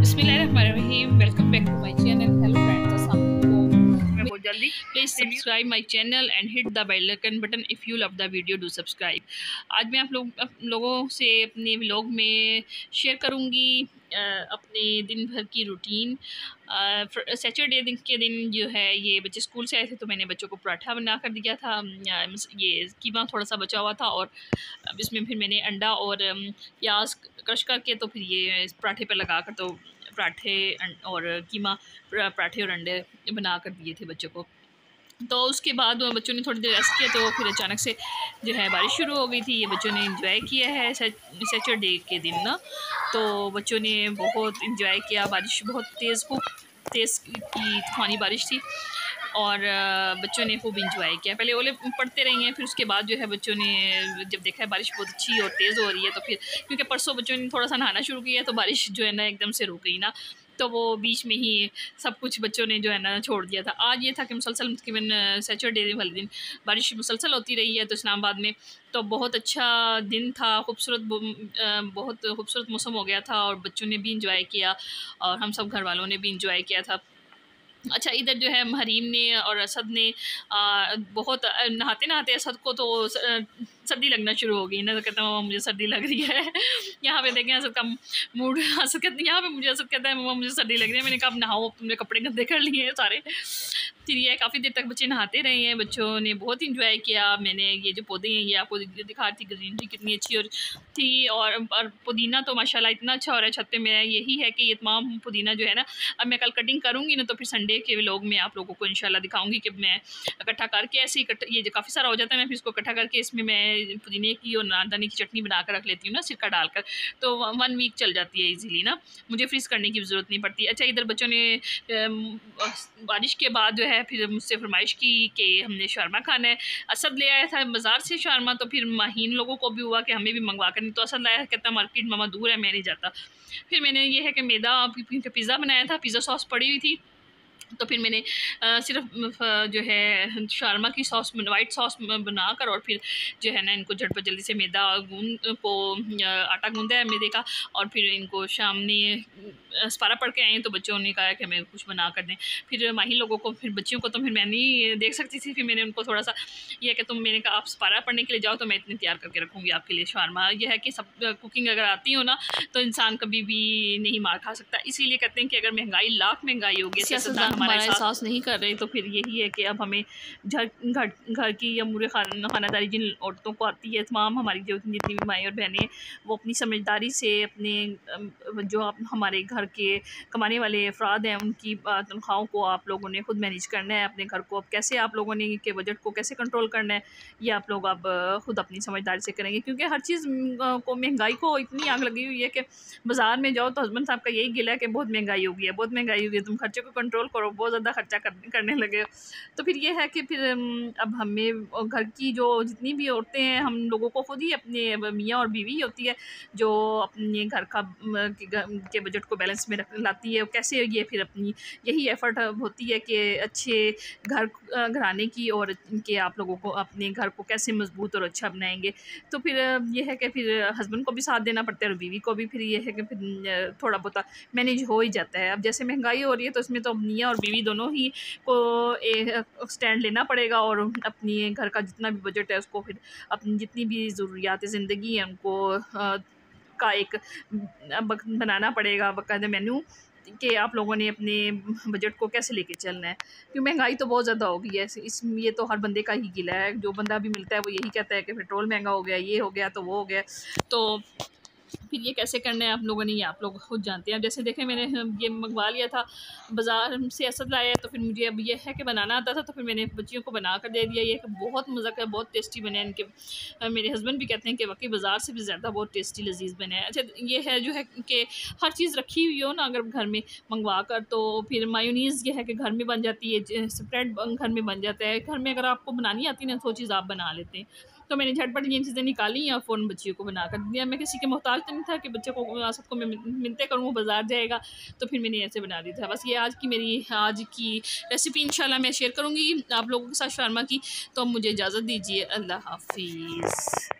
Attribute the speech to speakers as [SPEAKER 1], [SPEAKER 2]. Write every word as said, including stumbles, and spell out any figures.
[SPEAKER 1] बिस्मिल्लाहिर्रहमानिर्रहीम। Welcome back to my channel. Hello friends, अस्सलाम वालेकुम। बहुत जल्दी please subscribe my channel and hit the bell icon button if you love the video, do subscribe. आज मैं आप लोग आप लोगों से अपने व्लॉग में शेयर करूँगी अपने दिन भर की रूटीन। सैटरडे दिन के दिन जो है ये बच्चे स्कूल से आए थे तो मैंने बच्चों को पराठा बना कर दिया था। ये कीमा थोड़ा सा बचा हुआ था और अब इसमें फिर मैंने अंडा और प्याज क्रश करके तो फिर ये पराठे पर लगा कर तो पराठे और कीमा पराठे और अंडे बना कर दिए थे बच्चों को। तो उसके बाद बच्चों ने थोड़ी देर रेस्ट किया तो फिर अचानक से जो है बारिश शुरू हो गई थी। ये बच्चों ने एंजॉय किया है सैटरडे के दिन ना, तो बच्चों ने बहुत एंजॉय किया। बारिश बहुत तेज़ खूब तेज़ की तूफ़ानी बारिश थी और बच्चों ने खूब इंजॉय किया। पहले ओले पड़ते रही हैं, फिर उसके बाद जो है बच्चों ने जब देखा है बारिश बहुत अच्छी और तेज़ हो रही है तो फिर क्योंकि परसों बच्चों ने थोड़ा सा नहाना शुरू किया तो बारिश जो है ना एकदम से रुक गई ना, तो वो बीच में ही सब कुछ बच्चों ने जो है ना छोड़ दिया था। आज ये था कि मुसलसल तकरीबन सैटरडे वाले दिन बारिश मुसलसल होती रही है तो इस्लामाबाद में तो बहुत अच्छा दिन था, खूबसूरत बहुत खूबसूरत मौसम हो गया था और बच्चों ने भी इंजॉय किया और हम सब घर वालों ने भी इंजॉय किया था। अच्छा, इधर जो है हरीम ने और असद ने आ, बहुत नहाते नहाते असद को तो सर्दी लगना शुरू हो गई ना, तो कहता है मुझे सर्दी लग रही है। यहाँ पे देखें असद का मूड, असद कहते यहाँ पे मुझे असद कहता है मम्मा मुझे सर्दी लग रही है। मैंने कहा नहाओ, तुमने कपड़े गंदे कर लिए हैं सारे। फिर ये काफ़ी देर तक बच्चे नहाते रहे हैं, बच्चों ने बहुत इंजॉय किया। मैंने ये जो पौधे हैं ये आपको दिखा रही थी, ग्रीनरी कितनी अच्छी और थी और, और पुदीना तो माशाल्लाह इतना अच्छा हो रहा है छत पे। मेरा यही है कि ये तमाम पुदीना जो है ना, अब मैं कल कटिंग करूँगी ना तो फिर संडे के व्लॉग में आप लोगों को इंशाल्लाह दिखाऊंगी कि मैं इकट्ठा करके ऐसे ही ये जो काफ़ी सारा हो जाता है ना, फिर इसको इकट्ठा करके इसमें मैं पुदीने की और नारदाने की चटनी बना कर रख लेती हूँ ना, सिरका डालकर, तो वन वीक चल जाती है इजीली ना, मुझे फ्रीज़ करने की ज़रूरत नहीं पड़ती। अच्छा, इधर बच्चों ने बारिश के बाद जो है फिर मुझसे फरमाइश की कि हमने शारमा खाना है। असद ले आया था बाज़ार से शारमा, तो फिर माहीन लोगों को भी हुआ कि हमें भी मंगवा कर, नहीं तो असद लाया कहता मार्केट मामा दूर है मैं नहीं जाता। फिर मैंने ये है कि मैदा पिज़्ज़ा बनाया था, पिज़्ज़ा सॉस पड़ी हुई थी, तो फिर मैंने आ, सिर्फ जो है शारमा की सॉस वाइट सॉस बनाकर और फिर जो है ना इनको झटपट जल्दी से मैदा गूंद को आटा गूंदा है मैदे का, और फिर इनको शाम में सपारा पढ़ के आए तो बच्चों ने कहा कि हमें कुछ बना कर दें। फिर माही लोगों को, फिर बच्चियों को तो फिर मैं नहीं देख सकती थी, फिर मैंने उनको थोड़ा सा यह कि तुम, मैंने कहा आप सपारा पढ़ने के लिए जाओ तो मैं इतने तैयार करके रखूँगी आपके लिए शारमा। यह है कि सब कुकिंग अगर आती हो ना तो इंसान कभी भी नहीं मार खा सकता। इसीलिए कहते हैं कि अगर महंगाई लाख महंगाई होगी, हमारा एहसास नहीं कर रहे, तो फिर यही है कि अब हमें घर घर घर की या मुरे खाना खानादारी जिन औरतों को आती है, तमाम हमारी जो जितनी भी माएँ और बहनें, वो अपनी समझदारी से अपने जो आप हमारे घर के कमाने वाले अफराद हैं उनकी तनख्वाहों को आप लोगों ने खुद मैनेज करना है। अपने घर को अब कैसे आप लोगों ने के बजट को कैसे कंट्रोल करना है, ये आप लोग अब खुद अपनी समझदारी से करेंगे, क्योंकि हर चीज़ को महंगाई को इतनी आग लगी हुई है कि बाज़ार में जाओ तो हस्बैंड साहब का यही गिला है कि बहुत महंगाई हो गई है, बहुत महंगाई हो गई है, तुम खर्चे को कंट्रोल करो, बहुत ज़्यादा खर्चा कर, करने लगे। तो फिर ये है कि फिर अब हमें घर की जो जितनी भी औरतें हैं, हम लोगों को खुद ही अपने मियाँ और बीवी होती है जो अपने घर का के बजट को बैलेंस में रख लाती है। कैसे ये फिर अपनी यही एफ़र्ट होती है कि अच्छे घर घराने की और इनके आप लोगों को अपने घर को कैसे मजबूत और अच्छा बनाएंगे। तो फिर ये है कि फिर हस्बैंड को भी साथ देना पड़ता है और बीवी को भी, फिर ये है कि फिर थोड़ा बहुत मैनेज हो ही जाता है। अब जैसे महंगाई हो रही है तो इसमें तो मियाँ और बीवी दोनों ही को एक स्टैंड लेना पड़ेगा और अपनी घर का जितना भी बजट है उसको फिर अपनी जितनी भी ज़रूरियात ज़िंदगी है उनको आ, का एक बनाना पड़ेगा बाकायदा मेन्यू कि आप लोगों ने अपने बजट को कैसे लेके चलना है। क्योंकि महंगाई तो बहुत ज़्यादा हो गई है, इस ये तो हर बंदे का ही गिला है। जो बंदा भी मिलता है वो यही कहता है कि पेट्रोल महंगा हो गया, ये हो गया तो वो हो गया। तो फिर ये कैसे करना है आप लोगों ने, ये आप लोग खुद जानते हैं। जैसे देखें मैंने ये मंगवा लिया था बाज़ार से, असद लाया, तो फिर मुझे अब ये है कि बनाना आता था तो फिर मैंने बच्चियों को बना कर दे दिया। ये कि बहुत मज़ा का, बहुत टेस्टी बने इनके। मेरे हस्बैंड भी कहते हैं कि वाकई बाज़ार से भी ज़्यादा बहुत टेस्टी लजीज बने हैं। अच्छा, ये है जो है कि हर चीज़ रखी हुई हो ना अगर घर में मंगवा कर, तो फिर मायोनीज़ ये है कि घर में बन जाती है, स्प्रेड घर में बन जाता है। घर में अगर आपको बनानी आती है ना तो चीज़ आप बना लेते हैं। तो मैंने झटपट ये चीज़ें निकाली या फ़ौरन बच्चियों को बना कर दिया। मैं किसी के मोहताज तो नहीं था कि बच्चे को असद को मैं मिलते करूँ वो बाज़ार जाएगा, तो फिर मैंने ऐसे बना दी था। बस ये आज की मेरी आज की रेसिपी इंशाल्लाह मैं शेयर करूँगी आप लोगों के साथ शारमा की। तो मुझे इजाज़त दीजिए, अल्लाह हाफिज़।